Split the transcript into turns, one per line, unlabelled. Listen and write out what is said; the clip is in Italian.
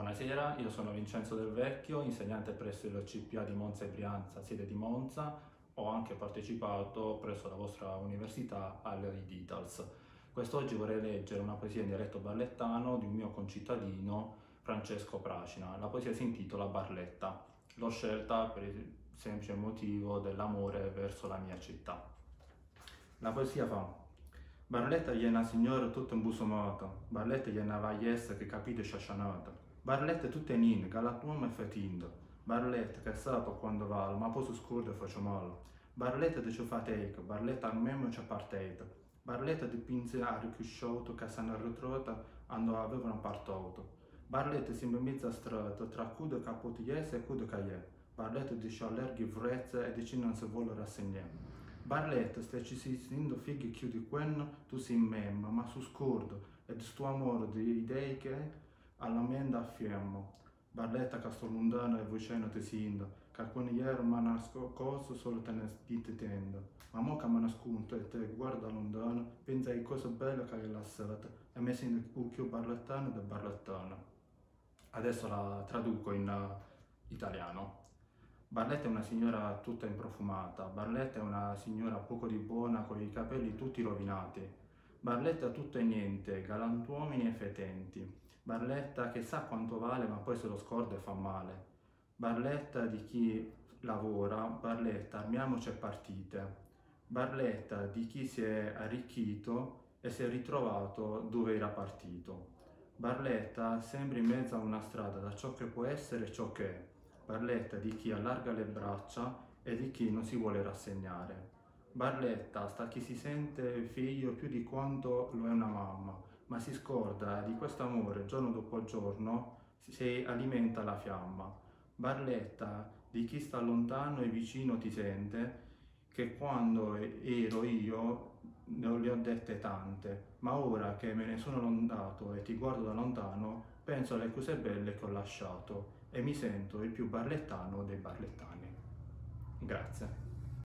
Buonasera, io sono Vincenzo Del Vecchio, insegnante presso il CPA di Monza e Brianza, sede di Monza. Ho anche partecipato presso la vostra università alle Ditals. Quest'oggi vorrei leggere una poesia in dialetto barlettano di un mio concittadino, Francesco Pracina. La poesia si intitola Barletta. L'ho scelta per il semplice motivo dell'amore verso la mia città. La poesia fa: Barletta è una signora tutta imbusumata, Barletta è una vagliessa che capite sciascianata, Barletta è tutta in, galattuomo e fetinda, Barletta che sa per quando vale, ma poi si scorda e faccia male, Barletta di ciò fatica, Barletta almeno ci partita, Barletta di pinze a ricusciotto che s'hanno ritrota quando avevano partoto, Barletta si in mezza strada tra cudo capotiese e cudo cagliè, Barletta di ciò allerghi vrezza e di chi non si vuole rassegnare. Barletta, se ci si sento figli più di quello, tu si memma, ma su scordo, e di sto amore di idee che alla mente affiammo. Barletta che sto lontano e vicino ti sento, che alcuni ieri mi hanno nascosto solo te ne dite tendo. Ma mo che mi nascondo e te guarda lontano, pensa ai cose belle che hai lasciato, e mi sento più barlettano del barlettano. Adesso la traduco in italiano. Barletta è una signora tutta improfumata, Barletta è una signora poco di buona con i capelli tutti rovinati, Barletta tutto e niente, galantuomini e fetenti, Barletta che sa quanto vale ma poi se lo scorda e fa male, Barletta di chi lavora, Barletta armiamoci e partite, Barletta di chi si è arricchito e si è ritrovato dove era partito, Barletta sembra in mezzo a una strada da ciò che può essere e ciò che è, Barletta di chi allarga le braccia e di chi non si vuole rassegnare. Barletta sta chi si sente figlio più di quanto lo è una mamma, ma si scorda di questo amore giorno dopo giorno si alimenta la fiamma. Barletta di chi sta lontano e vicino ti sente, che quando ero io ne le ho dette tante, ma ora che me ne sono andato e ti guardo da lontano, penso alle cose belle che ho lasciato e mi sento il più barlettano dei barlettani. Grazie.